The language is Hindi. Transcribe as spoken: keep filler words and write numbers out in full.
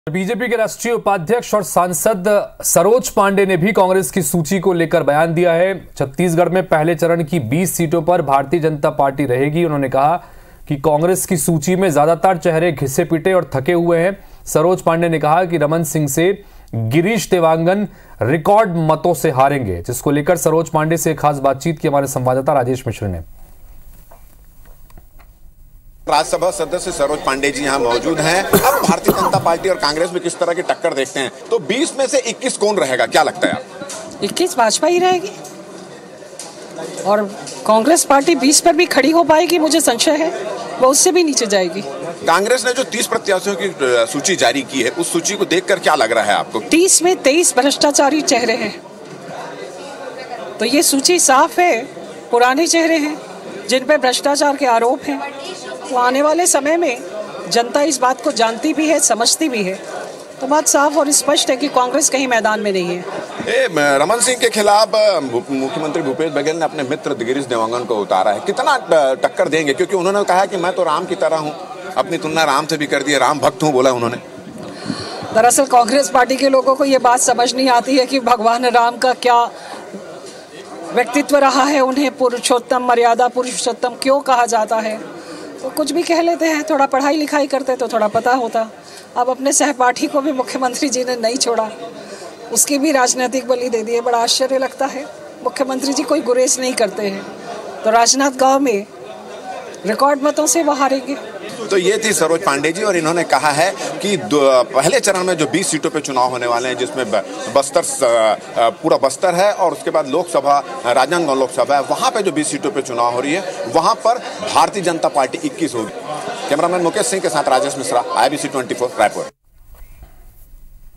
बीजेपी के राष्ट्रीय उपाध्यक्ष और सांसद सरोज पांडे ने भी कांग्रेस की सूची को लेकर बयान दिया है। छत्तीसगढ़ में पहले चरण की बीस सीटों पर भारतीय जनता पार्टी रहेगी। उन्होंने कहा कि कांग्रेस की सूची में ज्यादातर चेहरे घिसे पिटे और थके हुए हैं। सरोज पांडे ने कहा कि रमन सिंह से गिरीश देवांगन रिकॉर्ड मतों से हारेंगे, जिसको लेकर सरोज पांडे से खास बातचीत की हमारे संवाददाता राजेश मिश्र ने। राज्यसभा सदस्य सरोज पांडे जी यहाँ मौजूद हैं। अब भारतीय जनता पार्टी और कांग्रेस में किस तरह की टक्कर देखते हैं, तो बीस में से इक्कीस कौन रहेगा, क्या लगता है आप? इक्कीस भाजपा ही रहेगी और कांग्रेस पार्टी बीस पर भी खड़ी हो पाएगी, मुझे संशय है वो उससे भी नीचे जाएगी। कांग्रेस ने जो तीस प्रत्याशियों की सूची जारी की है, उस सूची को देखकर क्या लग रहा है आपको? तीस में तेईस भ्रष्टाचारी चेहरे हैं, तो ये सूची साफ है, पुराने चेहरे हैं जिन पर भ्रष्टाचार के आरोप हैं। तो आने वाले समय में जनता इस बात को जानती भी है, समझती भी है, तो बात साफ और स्पष्ट है कि कांग्रेस कहीं मैदान में नहीं है। ए, रमन सिंह के खिलाफ मुख्यमंत्री भूपेश बघेल ने अपने मित्र गिरीश देवांगन को उतारा है, कितना टक्कर देंगे? क्योंकि उन्होंने कहा कि मैं तो राम की तरह हूँ, अपनी तुलना राम से भी कर दी है, राम भक्त हूँ बोला उन्होंने। दरअसल कांग्रेस पार्टी के लोगों को ये बात समझ नहीं आती है कि भगवान राम का क्या व्यक्तित्व रहा है, उन्हें पुरुषोत्तम, मर्यादा पुरुषोत्तम क्यों कहा जाता है। तो कुछ भी कह लेते हैं, थोड़ा पढ़ाई लिखाई करते तो थोड़ा पता होता। अब अपने सहपाठी को भी मुख्यमंत्री जी ने नहीं छोड़ा, उसकी भी राजनीतिक बलि दे दी है। बड़ा आश्चर्य लगता है, मुख्यमंत्री जी कोई गुरेज नहीं करते हैं, तो राजनांदगांव में रिकॉर्ड मतों से वो हारेंगे। तो ये थी सरोज पांडे जी, और इन्होंने कहा है कि पहले चरण में जो बीस सीटों पे चुनाव होने वाले हैं, जिसमें बस्तर पूरा बस्तर है और उसके बाद लोकसभा राजनांदगांव लोकसभा है, वहां पे जो बीस सीटों पे चुनाव हो रही है, वहां पर भारतीय जनता पार्टी इक्कीस होगी। कैमरामैन मुकेश सिंह के साथ Rajesh Mishra, I B C चौबीस रायपुर।